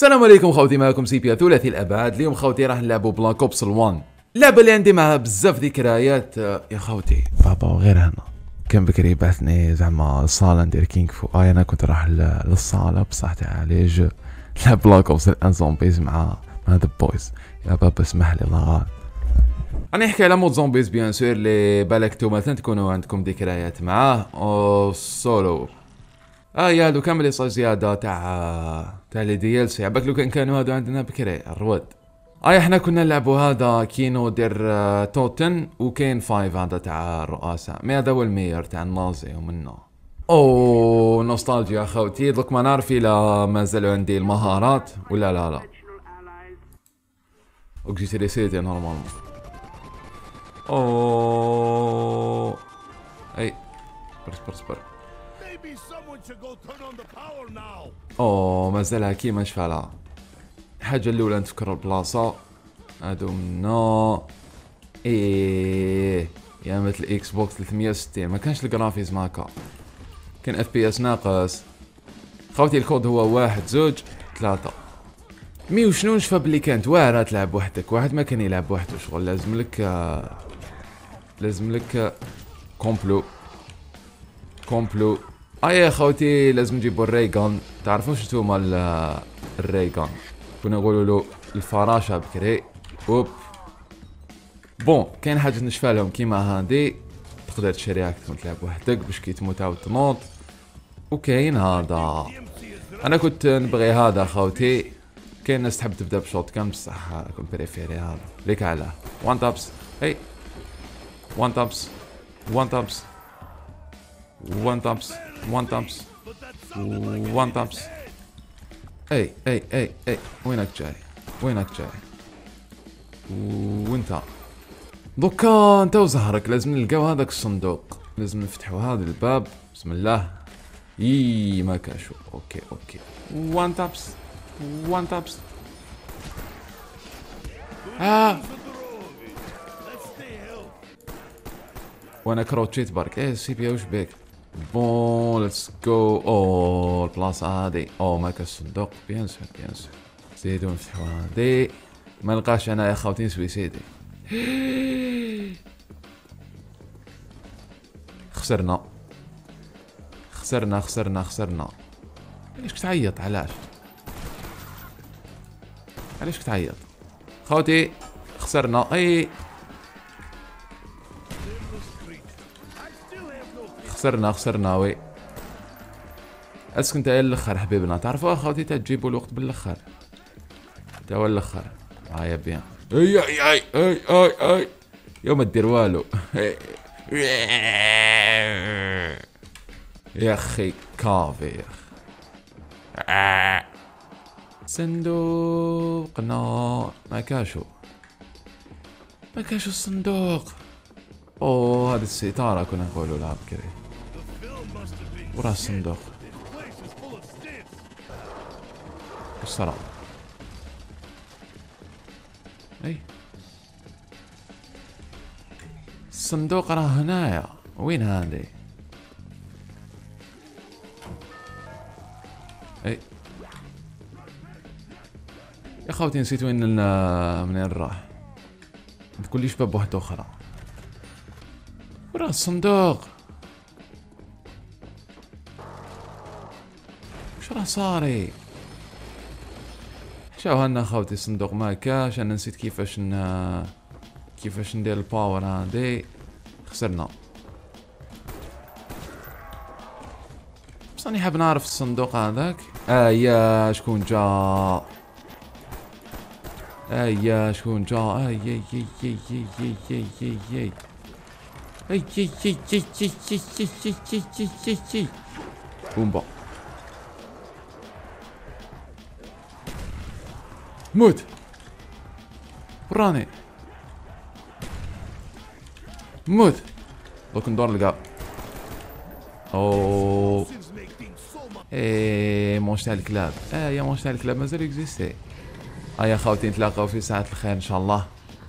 السلام عليكم خوتي، معكم سيبيا ثلاثي الابعاد. اليوم خوتي راح نلعبوا بلاك اوبس 1، اللعبه اللي عندي معها بزاف ذكريات. يا خوتي بابا غير هنا كان بكري بعثني زعما الصاله ندير كينغ فو. انا كنت راح للصاله بصح تاع لي جو نلعب بلاك اوبس الان زومبيز مع ذا بويز. يا بابا اسمح لي الله غالب. راني نحكي على مود زومبيز بيان سور اللي بالك نتوما مثلا تكونوا عندكم ذكريات معاه او سولو. يا هادو كامل يصير زياده تاع لي دي ال سي. عباك لو كانوا هادو عندنا بكري الرواد. احنا كنا نلعبوا هذا كينو دير توتن، وكاين 5 هذا تاع الرؤساء، مي هذا هو المير تاع النازي ومنه. نوستالجيا خوتي. دوك ما نعرف الا مازالوا عندي المهارات ولا لا. وجيت ريسيتي نورمالمون. اي برس مازالها كيما نشفالها. الحاجة الأولى نتفكر البلاصة هادو منا. يا مثل اكس بوكس 360 ما كانش الجرافيز ماكا، كان اف بي اس ناقص. خوتي الكود هو 1 2 3. مي وشنو نشفى بلي كانت واعرة تلعب وحدك، واحد ما كان يلعب وحده شغل لازم لك كومبلو. يا خوتي لازم نجيبو الريغان. تعرفوش نتوما الريغان كنا نقولوا له الفراشة بكري. بون كاين حاجة نشفالهم كيما هادي تقدر تشريها كي تلعب وحدك باش كي تموت عاود تنوض. وكاين هذا انا كنت نبغي هذا خوتي. كاين ناس تحب تبدا بشوت كان بصح كنت بريفيري هذا ليك علاه. وان تابس وان تابس وان تابس وان تابس وان تابس وان تابس. اي وينك جاي وانت دوكا انت وزهرك لازم نلقاو هذاك الصندوق، لازم نفتحو هذا الباب. بسم الله. ما كاشو. اوكي وان تابس وانا كروتشيت برك. سيبيا وش بيك. بون ليتس جو. البلاصة هادي ما كاش صندوق. بيان سور زيدو نفتحو هادي. ما نلقاش انا يا خوتي سويسيدي. خسرنا. علاش كتعيط؟ علاش كتعيط خوتي؟ خسرنا. خسرنا وي. اسك انت الاخر حبيبنا. تعرفوا اخوتي تجيبوا الوقت بالاخر. تا هو الاخر. يا بيان. اي يوم ما دير والو. يا اخي كافي يا اخي. صندوقنا ما كاشو الصندوق. هذه الستارة كنا نقولوا لها بكري. ورا الصندوق الصراحة. الصندوق راه هنايا. وين هذه؟ يا خوتي نسيت منين راح. تقوليش باب واحدة أخرى ورا الصندوق. وش راه صاري؟ شاو هنا خوتي الصندوق ما كاش. انا نسيت كيفاش ندير الباور هادي. خسرنا. بس راني حاب نعرف الصندوق هذاك. يا شكون جا. بومبا موت. وراني موت. دوك ندور القاب. موش تاع الكلاب. يا موش تاع الكلاب مازال اكزيستي. يا خوتي نتلاقاو في ساعة الخير ان شاء الله.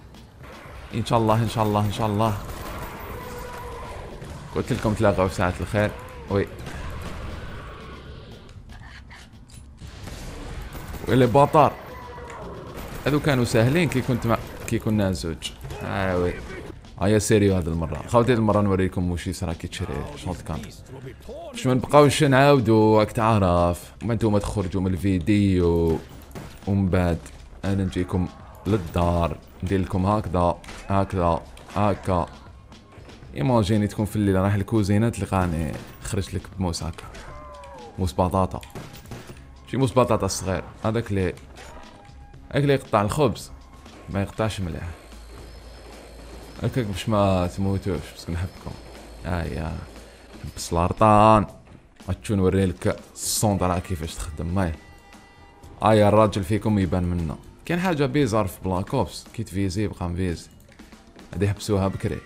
قلت لكم تلاقاو في ساعة الخير. وي اللي باطار هذو كانوا ساهلين كي كنا زوج. وي هيا سيريو هذه المرة خوتي، هذه المرة نوريكم واش يصرا كي تشري شوط كان باش ما نبقاوش نعاودو راك تعرف، ما نتوما تخرجوا من الفيديو ومن بعد انا نجيكم للدار ندير لكم هكذا هكذا هكا. ايماجيني تكون في الليل رايح الكوزينه تلقاني خرج لك بموس هكا، موس بطاطا، شي موس بطاطا صغير، هذاك اللي يقطع الخبز ما يقطعش مليح هكاك باش ما تموتوش، بس نحبكم. يا بسلارطان غتشو نوري لك السونطرا كيفاش تخدم. ماي الراجل فيكم يبان منه. كاين حاجه بيزار في بلاك اوبس كي تفيزي يبقى مفيزي، هادي يحبسوها بكري.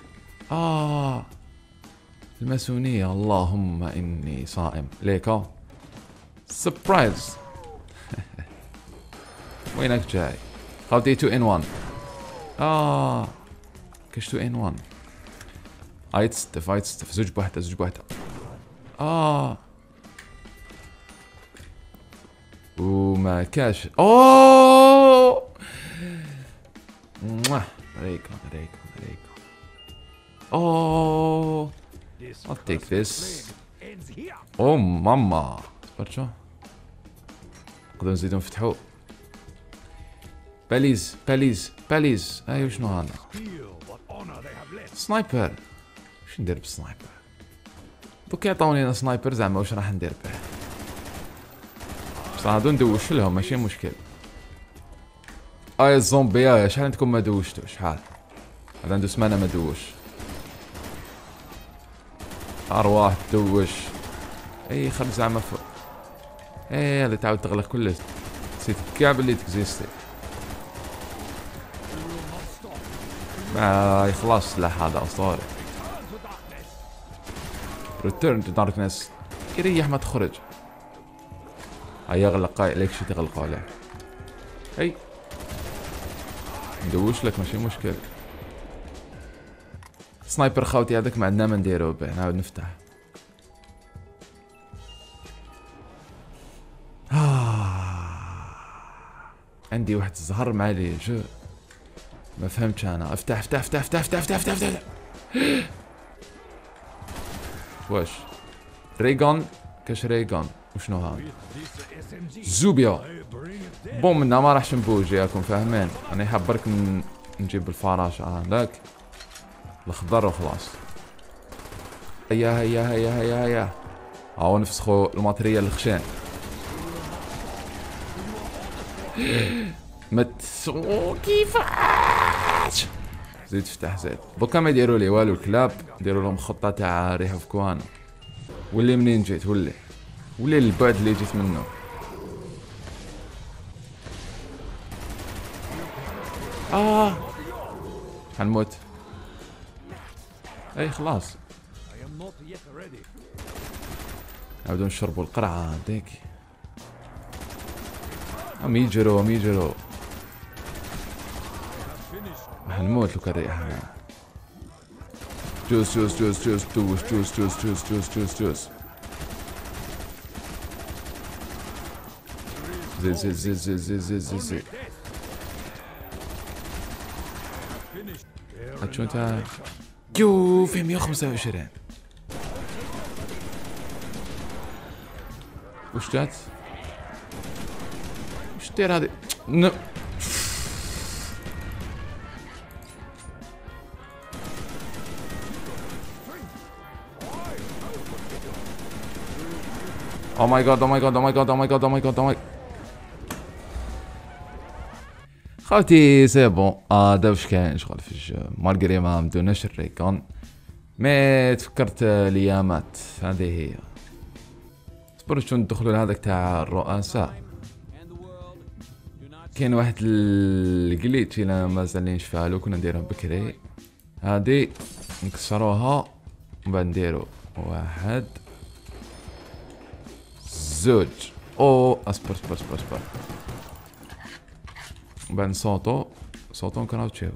الماسونيه اللهم اني صائم ليكا سبرايز. وينك جاي خاوتي 2 ان 1. كاش 2 ان 1 ايتستف زوج بوحده. وما كاش. ريكا I'll take this. ماما برشا نقدروا نزيدو نفتحو باليز. ايوا شنو هذا؟ سنايبر. واش ندير بالسنايبر؟ دوك يعطوني انا سنايبر زعما واش راح ندير به؟ بصح هادو ندوش لهم ماشي مشكل. الزومبي شحال عندكم ما دوشتو؟ شحال هذا عنده سمانه ما دوش. ارواح تدوش خرج زعما فوق. هذا تعاود تغلق كلش، نسيت كاع بلي تكزيستي. ما يخلص السلاح هذا اسطوري. ريتيرن تو داركنس يريح ما تخرج. يغلق عليك شي تغلقوا عليه. ندوش لك ماشي مشكل. سنايبر خاوتي هذاك ما عندنا ما نديرو به، نعاود نفتح. عندي واحد الزهر مع لي جو ما فهمتش انا. افتح. واش ريغون؟ كاش ريغون وشنو هذا؟ زوبيا بوم منا ما راحش نبوجي راكم فاهمين. انا حاب برك نجيب الفراشه هذاك الخضر وخلاص. هيا هاو نفسخو الماتريال الخشان. كيفاش زيد فتح زيد. دوكا ما يديروا لي والو الكلاب، يديروا لهم خطه تاع ريحه في كوانا. واللي منين جيت ولي البعد اللي جيت منه. حنموت. خلاص نعاودو نشربو القرعه هذيك. هم يجروا حنموت لو كان ريحنا. جوز زيد هاتشو انت. في 125. وش جات؟ وش دير هذه؟ Oh my god. خاوتي سي بون هذا واش كاين شغل في الجو مالغري ما مدوناش الريكون. مي تفكرت الايامات هذه هي. صبروا شو ندخلوا لهذاك تاع الرؤساء. كاين واحد الجليتش الا مازالينش فعلو كنا نديرهم بكري. هادي نكسروها ومن بعد نديرو 1 2 اصبر ومن بعد نصوتو نكراوتشيو.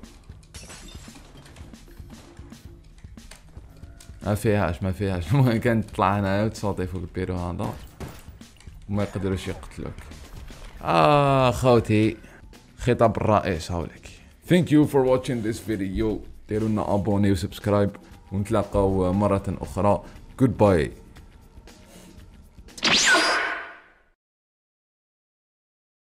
ما فيهاش المهم كانت تطلع هنايا وتصوتي فوق البيرو هذا وما يقدروش يقتلوك. خوتي خطاب الرئيس هاولك. Thank you for watching this video. ديروا لنا ابوني وسبسكرايب ونتلاقاو مرة اخرى. Goodbye.